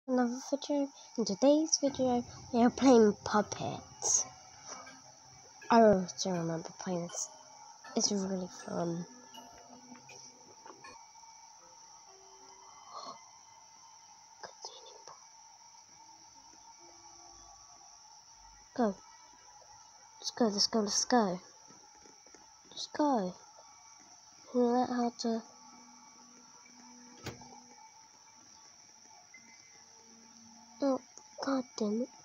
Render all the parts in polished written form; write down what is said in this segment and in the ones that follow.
Another video. In today's video, we are playing Puppets. I also remember playing this. It's really fun. Go. Let's go, let's go, let's go. Let's go. Learn how to... Oh, god damn it.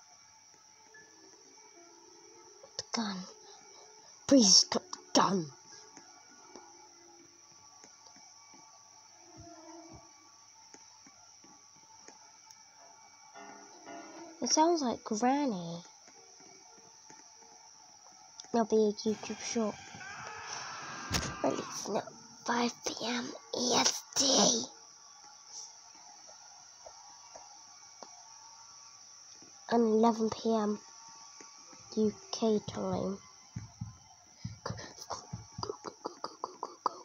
The gun. Please stop the gun. It sounds like Granny. It'll be a YouTube short. Releasing at 5 PM EST. And 11 PM UK time. Go, go, go, go, go, go, go.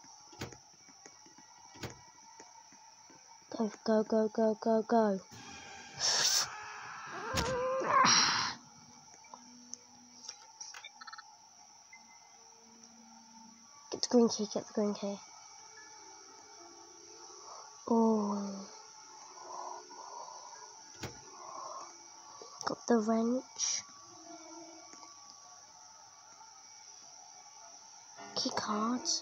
Go, go, go, go, go, go. Get the green key, get the green key. Oh. Got the wrench. Key cards.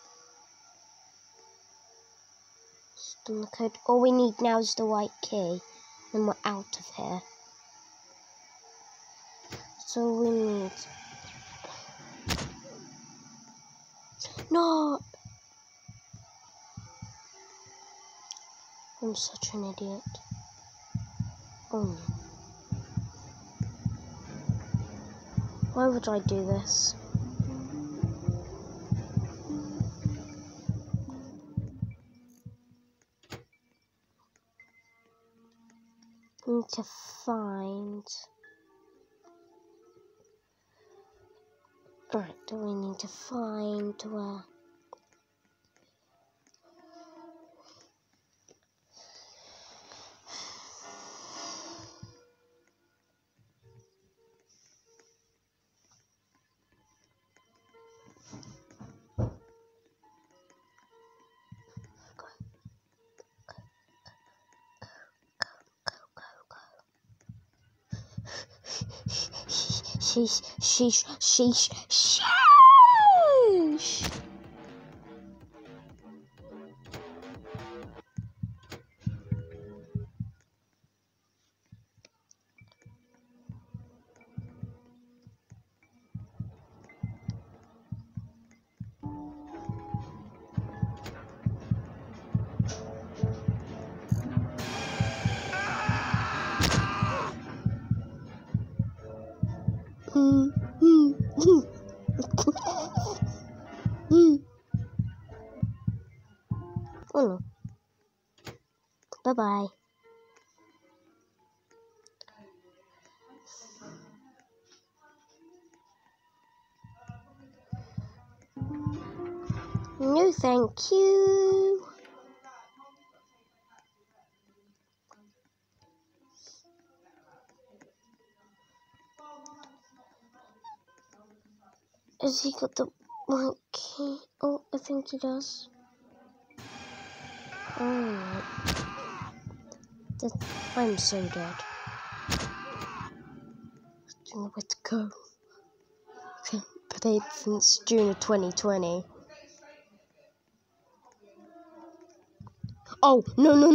Still the code. All we need now is the white key. And we're out of here. So we need... No! I'm such an idiot. Oh no. Why would I do this? I need to find... Right, do we need to find where... Sheesh. Oh no. Bye-bye. No, thank you. Has he got the white key? Oh, I think he does. Alright. I'm so dead. I don't know where to go. Played since June of 2020. Oh,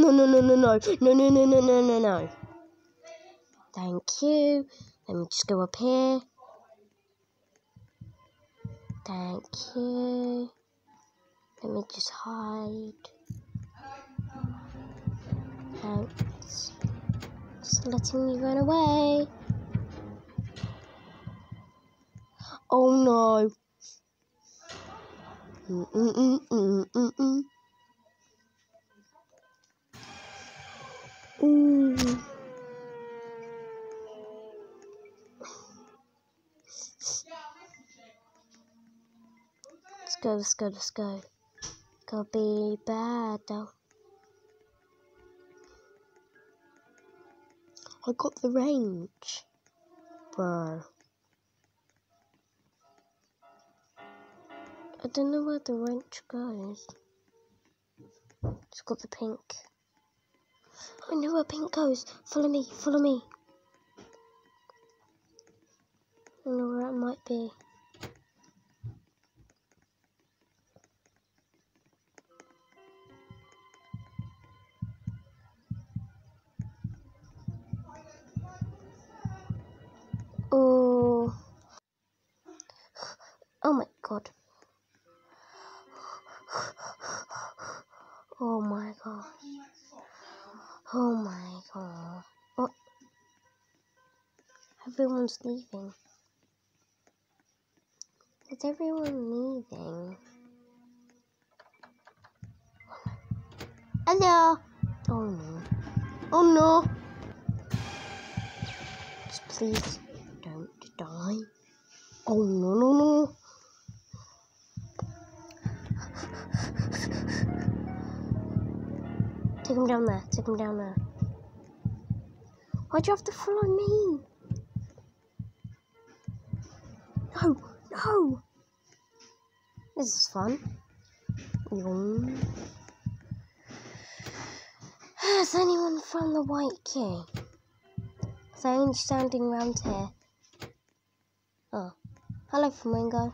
no. Thank you. Let me just go up here. Thank you. Let me just hide. Thanks. Just letting me run away. Oh no. Ooh. Let's go. Go be bad though. I got the range. Bro. I don't know where the wrench goes. It's got the pink. I know where pink goes. Follow me, follow me. I don't know where it might be. Oh. Oh my god. Oh my god. Oh my god. Oh. Everyone's leaving. Is everyone leaving? Hello. Oh no. Oh no. Just please don't die. Oh no no no. Take him down there. Take him down there. Why'd you have to follow me? No, no. This is fun. Has anyone found the white key? They're only standing around here. Oh, hello, Flamingo.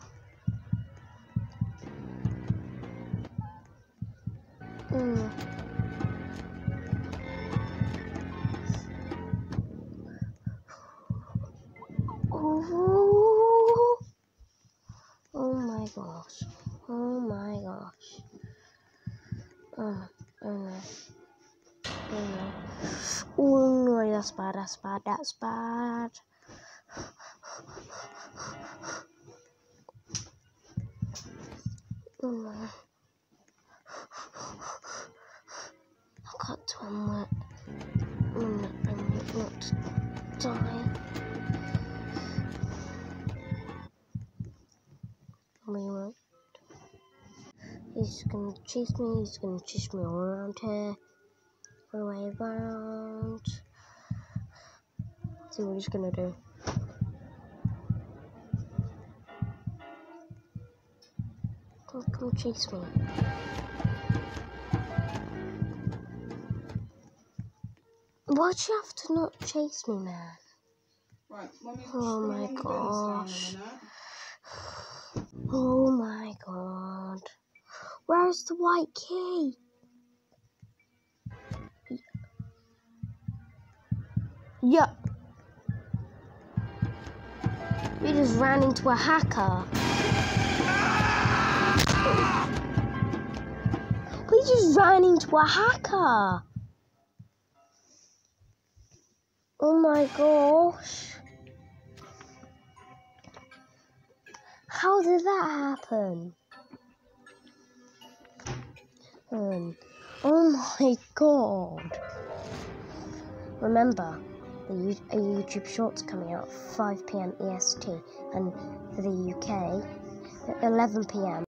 Oh my gosh. Oh my gosh. Oh no. Oh no. Oh no, that's bad, that's bad, that's bad. Oh no. I got to unlock. I'm not die. We won't. He's gonna chase me. He's gonna chase me all around here, all the way around. Let's see what he's gonna do. Come chase me. Why'd you have to not chase me, man? Right, oh my gosh. Oh my god. Where's the white key? Yup. You just ran into a hacker. We just ran into a hacker. Oh my gosh. How did that happen? Oh my god. Remember, a YouTube Shorts coming out at 5 PM EST, and for the UK, at 11 PM.